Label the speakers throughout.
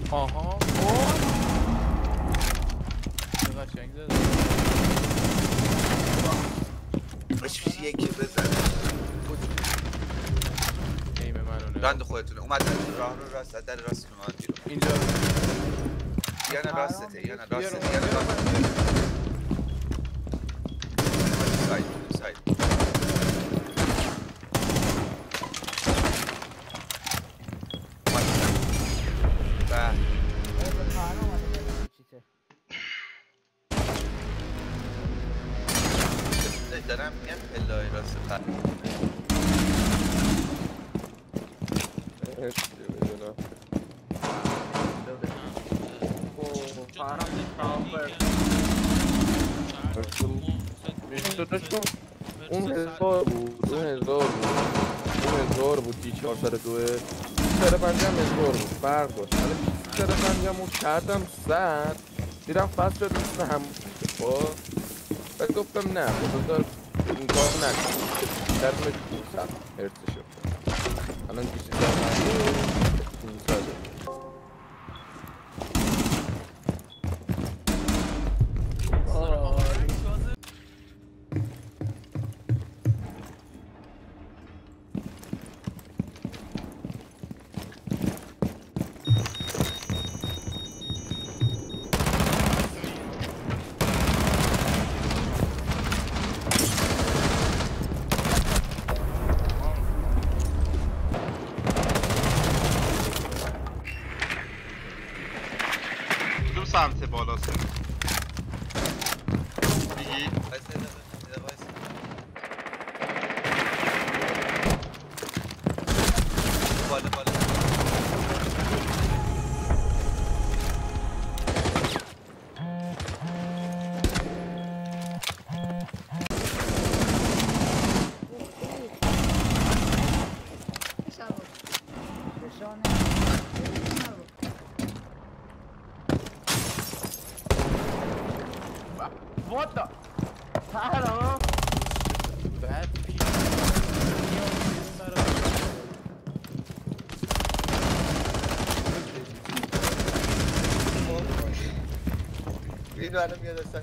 Speaker 1: آها چقدر قشنگ زده
Speaker 2: باش یکی بزنه
Speaker 1: نیم منو نه
Speaker 2: بند خودتونه اومد راه رو راست در راست اومد بیرون
Speaker 1: اینجا
Speaker 2: یا نه راسته یا نه راسته یا نه ساید ساید دارم میگم پلای راست پر
Speaker 3: اون 1000 بود اون 1000 بود دی 402 سر پنجم 1000 بود فرق داشت ولی سر پنجم رو کردم سر دیدم فصل دوست هم خب و گفتم نه بذار این کار نکنم کردم 500 هرتز شد الان 500
Speaker 4: سمت بالا سر بگی
Speaker 2: بالا بالا
Speaker 3: What the? Hello?
Speaker 1: بعد
Speaker 2: اینو الان میاد اصلا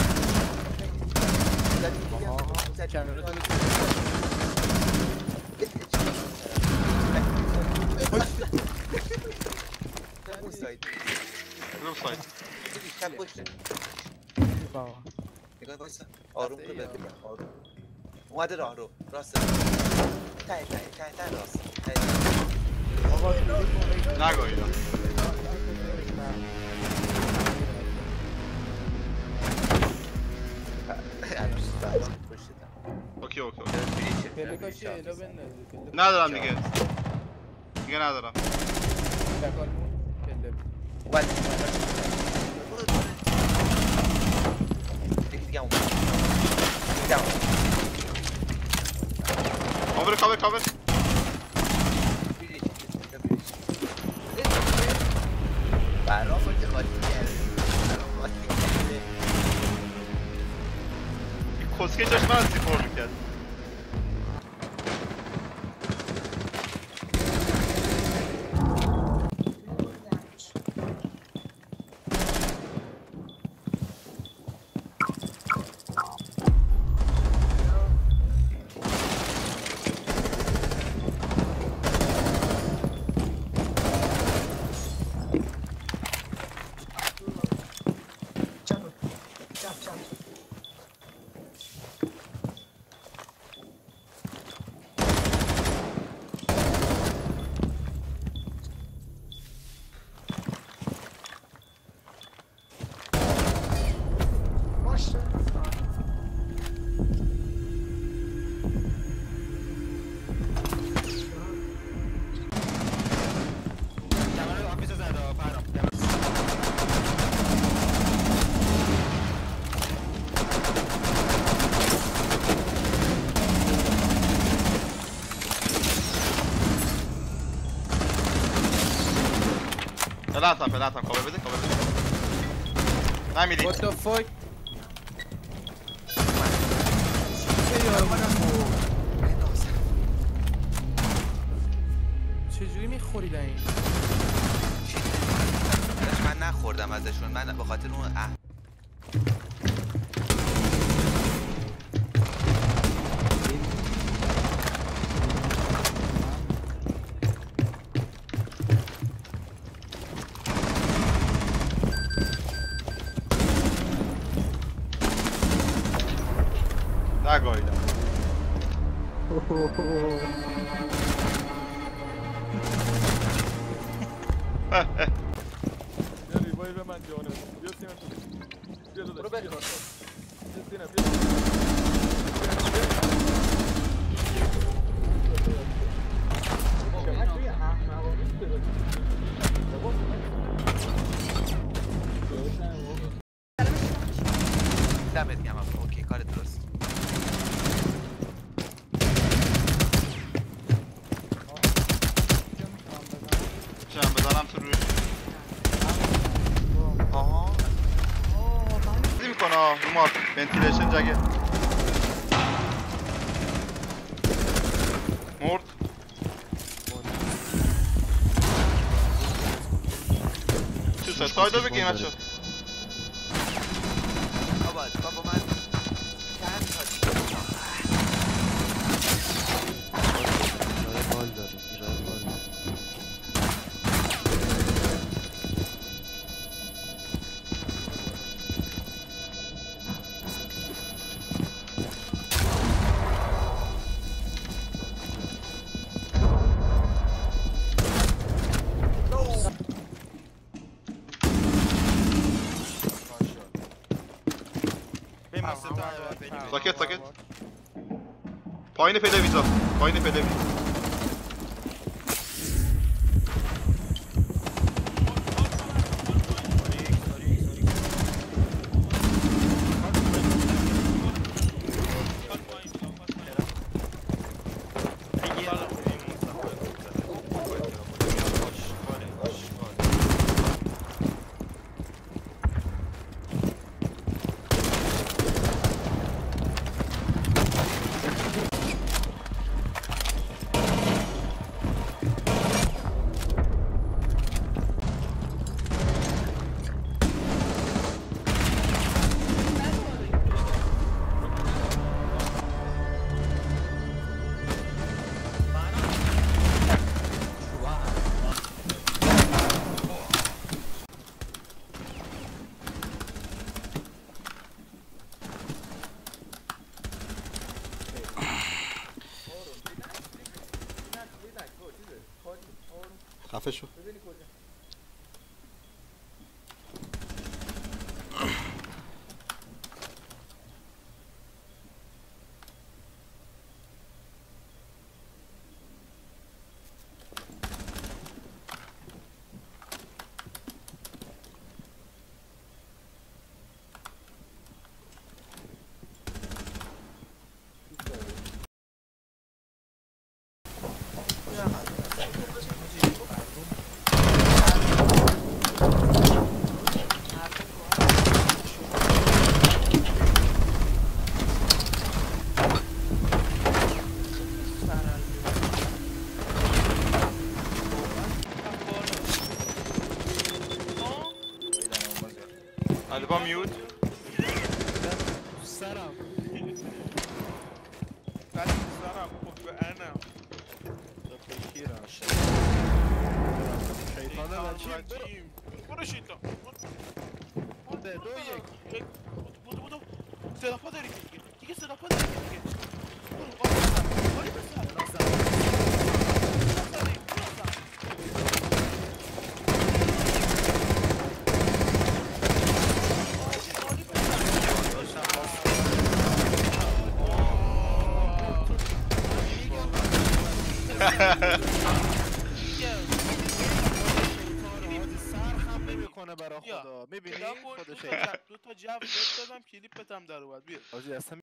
Speaker 2: اون سایت
Speaker 4: کدوم سایت
Speaker 2: بیشتر پشته نگاه بایستا آروم رو ببین آروم اومده راه رو راست ته راست
Speaker 4: نگاه اینا اوکی اوکی
Speaker 1: پله کاشی ایلا بندازی
Speaker 4: ندارم دیگه ندارم
Speaker 1: تکال پله
Speaker 2: اومد دیگه اومد
Speaker 4: کاور
Speaker 2: برام خالی کرد
Speaker 4: این کسکه جاش من سیپور میکرد پلاتم کاور بده نمیدی
Speaker 1: What the fuck چجوری میخوری این
Speaker 2: من نخوردم ازشون، من به خاطر اون
Speaker 4: نگاهیدم.
Speaker 3: بیا ریوایو من جانم. بیا سینا تو. بیا داداش. برو بریم. بیا سینا بیا.
Speaker 2: دمت گرم. اوکی کار درست.
Speaker 4: چند بزنم تو روی چیزی میکنه رو مارک ونتیلیشن جگه مرد. چه سایدو بگیم بچه
Speaker 2: بابا من چند تا
Speaker 4: ساکت ساکت. پایین پیدا ویزا، پایین پیدا ویزا. خفه شو. البا میوت
Speaker 1: سرم
Speaker 5: سرم خب انم
Speaker 1: شیطانه
Speaker 5: رجیم برو شیطان
Speaker 1: بوده دو یک
Speaker 5: بودو سلاپا داری دیگه سلاپا داری دیگه برو باری بسر
Speaker 1: میکنه برای خدا. میبینی خودش
Speaker 5: دو تا جو دادم کلیپت هم در اومد. بیا